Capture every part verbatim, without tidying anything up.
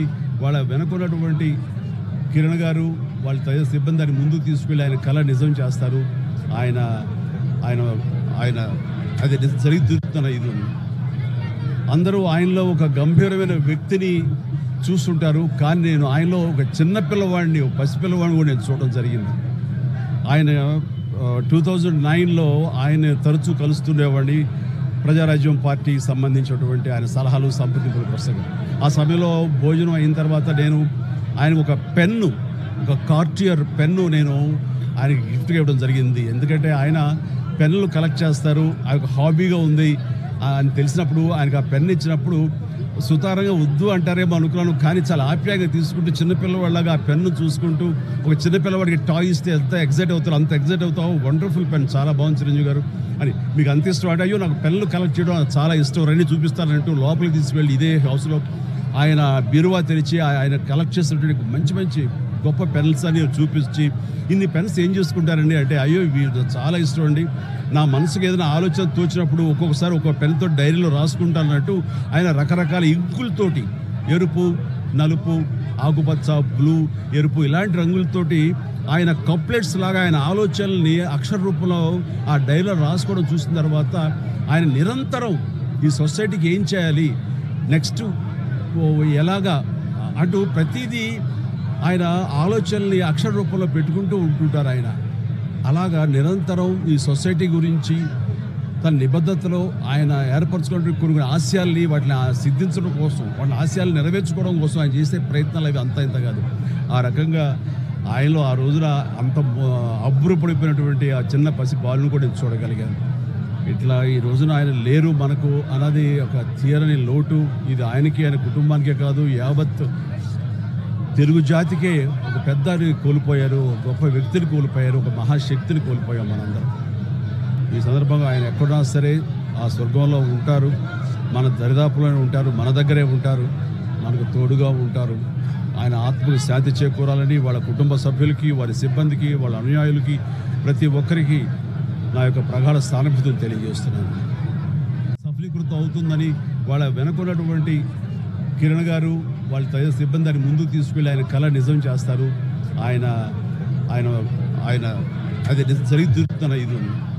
వాళ్ళ వెనకున్నటువంటి కిరణ్ గారు వాళ్ళ తదితర సిబ్బంది దాన్ని ముందుకు తీసుకెళ్ళి ఆయన కళ నిజం చేస్తారు. ఆయన ఆయన ఆయన అది జరిగి తీరుతున్న ఇది అందరూ ఆయనలో ఒక గంభీరమైన వ్యక్తిని చూస్తుంటారు, కానీ నేను ఆయనలో ఒక చిన్న పిల్లవాడిని, ఒక పసిపిల్లవాడిని కూడా నేను చూడడం జరిగింది. ఆయన టూ థౌజండ్ నైన్లో ఆయన తరచూ కలుస్తుండేవాడిని. ప్రజారాజ్యం పార్టీకి సంబంధించినటువంటి ఆయన సలహాలు సంప్రదింపుల పుస్తకం. ఆ సమయంలో భోజనం అయిన తర్వాత నేను ఆయన ఒక పెన్ను, ఒక కార్టియర్ పెన్ను నేను ఆయనకి గిఫ్ట్గా ఇవ్వడం జరిగింది. ఎందుకంటే ఆయన పెన్నులు కలెక్ట్ చేస్తారు, ఆ యొక్క హాబీగా ఉంది అని తెలిసినప్పుడు ఆయనకు ఆ పెన్ను ఇచ్చినప్పుడు సుతారంగా వద్దు అంటారేమో అనుకున్నాను, కానీ చాలా ఆప్యాయంగా తీసుకుంటూ చిన్నపిల్లవాళ్ళగా ఆ పెన్ను చూసుకుంటూ ఒక చిన్నపిల్లవాడికి టాయ్ ఇస్తే ఎంత ఎగ్జైట్ అవుతారు, అంత ఎగ్జైట్ అవుతావు, వండర్ఫుల్ పెన్, చాలా బాగుంది చిరంజీవి గారు అని, మీకు అంత ఇష్టం అంటే అయ్యో నాకు పెన్నులు కలెక్ట్ చేయడం చాలా ఇష్టం, రండి చూపిస్తానంటూ లోపలికి తీసుకువెళ్ళి ఇదే హౌస్లో ఆయన బీరువా తెరిచి ఆయన కలెక్ట్ చేసినటువంటి మంచి మంచి గొప్ప పెన్స్ అని చూపించి, ఇన్ని పెన్స్ ఏం చేసుకుంటారండి అంటే అయ్యో వీడు చాలా ఇష్టం అండి, నా మనసుకు ఏదైనా ఆలోచన తోచినప్పుడు ఒక్కొక్కసారి ఒక్కొక్క పెన్తో డైరీలో రాసుకుంటానన్నట్టు ఆయన రకరకాల ఇంకులతోటి, ఎరుపు, నలుపు, ఆకుపచ్చ, బ్లూ, ఎరుపు ఇలాంటి రంగులతోటి ఆయన కప్లెట్స్ లాగా ఆయన ఆలోచనల్ని అక్షర రూపంలో ఆ డైరీలో రాసుకోవడం చూసిన తర్వాత ఆయన నిరంతరం ఈ సొసైటీకి ఏం చేయాలి, నెక్స్ట్ ఎలాగా అటు ప్రతిదీ ఆయన ఆలోచనల్ని అక్షర రూపంలో పెట్టుకుంటూ ఉంటుంటారు. ఆయన అలాగా నిరంతరం ఈ సొసైటీ గురించి తన నిబద్ధతలో ఆయన ఏర్పరచుకునే కొన్ని ఆశయాల్ని వాటిని సిద్ధించడం కోసం, వాళ్ళ ఆశయాలు నెరవేర్చుకోవడం కోసం ఆయన చేసే ప్రయత్నాలు అవి అంత ఇంత కాదు. ఆ రకంగా ఆయనలో ఆ రోజున అంత అబ్బురపడిపోయినటువంటి ఆ చిన్న పసి బాలును కూడా నేను చూడగలిగాను. ఇట్లా ఈ రోజున ఆయన లేరు మనకు అన్నది ఒక తీరని లోటు. ఇది ఆయనకి, ఆయన కుటుంబానికే కాదు, యావత్ తెలుగు జాతికే ఒక పెద్దని కోల్పోయారు, గొప్ప వ్యక్తిని కోల్పోయారు, ఒక మహాశక్తిని కోల్పోయాం మనందరం. ఈ సందర్భంగా ఆయన ఎక్కడున్నా సరే ఆ స్వర్గంలో ఉంటారు, మన దరిదాపులోనే ఉంటారు, మన దగ్గరే ఉంటారు, మనకు తోడుగా ఉంటారు. ఆయన ఆత్మకు శాంతి చేకూరాలని వాళ్ళ కుటుంబ సభ్యులకి, వారి సిబ్బందికి, వాళ్ళ అనుయాయులకి, ప్రతి ఒక్కరికి నా యొక్క ప్రగాఢ సానుభూతిని తెలియజేస్తున్నాను. సఫలీకృతం అవుతుందని వాళ్ళ వెనకున్నటువంటి కిరణ్ గారు వాళ్ళ తదితర సిబ్బంది దాన్ని ముందుకు తీసుకెళ్ళి ఆయన కళ నిజం చేస్తారు. ఆయన ఆయన ఆయన అది జరిగి తీరుతున్న ఇది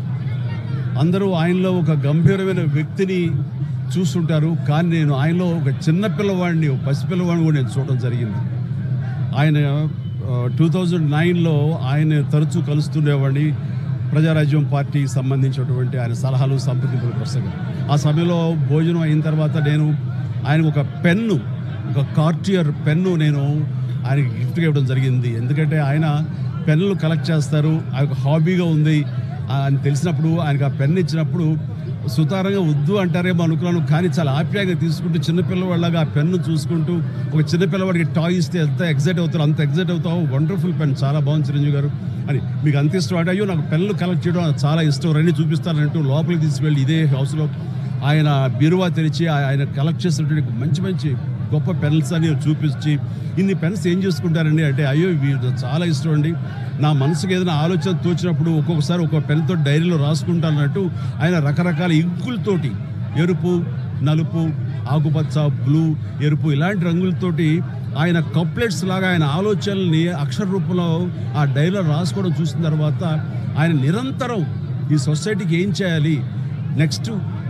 అందరూ ఆయనలో ఒక గంభీరమైన వ్యక్తిని చూస్తుంటారు, కానీ నేను ఆయనలో ఒక చిన్న పిల్లవాడిని, ఒక పసిపిల్లవాడిని కూడా నేను చూడడం జరిగింది. ఆయన టూ థౌజండ్ నైన్లో ఆయన తరచూ కలుస్తుండేవాడిని. ప్రజారాజ్యం పార్టీకి సంబంధించినటువంటి ఆయన సలహాలు సంప్రదింపుల పుస్తకం. ఆ సమయంలో భోజనం అయిన తర్వాత నేను ఆయన ఒక పెన్ను, ఒక కార్టియర్ పెన్ను నేను ఆయనకి గిఫ్ట్గా ఇవ్వడం జరిగింది. ఎందుకంటే ఆయన పెన్నులు కలెక్ట్ చేస్తారు, ఆ యొక్క హాబీగా ఉంది అని తెలిసినప్పుడు ఆయనకు ఆ పెన్ను ఇచ్చినప్పుడు సుతారంగా వద్దు అంటారేమో అనుకున్నాను, కానీ చాలా ఆప్యాయంగా తీసుకుంటూ చిన్నపిల్లవాళ్ళగా ఆ పెన్ను చూసుకుంటూ ఒక చిన్నపిల్లవాడికి టాయ్ ఇస్తే ఎంత ఎగ్జైట్ అవుతారు, అంత ఎగ్జైట్ అవుతావు, వండర్ఫుల్ పెన్, చాలా బాగుంది చిరంజీవి గారు అని, మీకు అంత ఇష్టం అంటే అయ్యో నాకు పెన్నులు కలెక్ట్ చేయడం చాలా ఇష్టం, రండి చూపిస్తానంటూ లోపలికి తీసుకువెళ్ళి ఇదే హౌస్లో ఆయన బీరువా తెరిచి ఆయన కలెక్ట్ చేసినటువంటి మంచి మంచి గొప్ప పెన్స్ అని చూపించి, ఇన్ని పెన్స్ ఏం చేసుకుంటారండి అంటే అయ్యో వీడు చాలా ఇష్టం అండి, నా మనసుకు ఏదైనా ఆలోచన తోచినప్పుడు ఒక్కొక్కసారి ఒక్కొక్క పెన్తో డైరీలో రాసుకుంటానన్నట్టు ఆయన రకరకాల ఇంకులతోటి, ఎరుపు, నలుపు, ఆకుపచ్చ, బ్లూ, ఎరుపు ఇలాంటి రంగులతోటి ఆయన కప్లెట్స్ లాగా ఆయన ఆలోచనల్ని అక్షర రూపంలో ఆ డైరీలో రాసుకోవడం చూసిన తర్వాత ఆయన నిరంతరం ఈ సొసైటీకి ఏం చేయాలి, నెక్స్ట్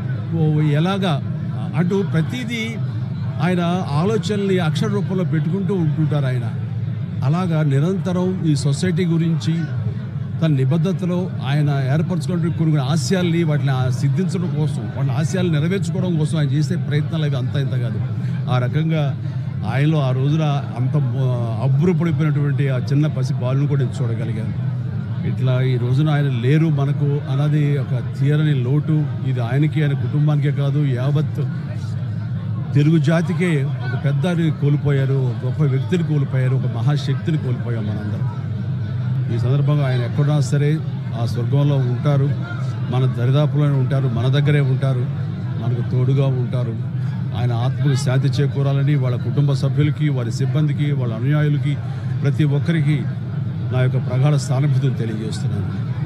ఎలాగా అటు ప్రతిదీ ఆయన ఆలోచనల్ని అక్షర రూపంలో పెట్టుకుంటూ ఉంటుంటారు. ఆయన అలాగా నిరంతరం ఈ సొసైటీ గురించి తన నిబద్ధతలో ఆయన ఏర్పరచుకునే కొన్ని ఆశయాల్ని వాటిని సిద్ధించడం కోసం, వాళ్ళ ఆశయాలు నెరవేర్చుకోవడం కోసం ఆయన చేసే ప్రయత్నాలు అవి అంత ఇంత కాదు. ఆ రకంగా ఆయనలో ఆ రోజున అంత అబ్బురపడిపోయినటువంటి ఆ చిన్న పసి బాలును కూడా నేను చూడగలిగాను. ఇట్లా ఈ రోజున ఆయన లేరు మనకు అన్నది ఒక తీరని లోటు. ఇది ఆయనకి, ఆయన కుటుంబానికే కాదు, యావత్ తెలుగు జాతికే ఒక పెద్దని కోల్పోయారు, గొప్ప వ్యక్తిని కోల్పోయారు, ఒక మహాశక్తిని కోల్పోయాం మనందరం. ఈ సందర్భంగా ఆయన ఎక్కడున్నా సరే ఆ స్వర్గంలో ఉంటారు, మన దరిదాపులోనే ఉంటారు, మన దగ్గరే ఉంటారు, మనకు తోడుగా ఉంటారు. ఆయన ఆత్మకు శాంతి చేకూరాలని వాళ్ళ కుటుంబ సభ్యులకి, వారి సిబ్బందికి, వాళ్ళ అనుయాయులకి, ప్రతి ఒక్కరికి నా యొక్క ప్రగాఢ సానుభూతిని తెలియజేస్తున్నాను.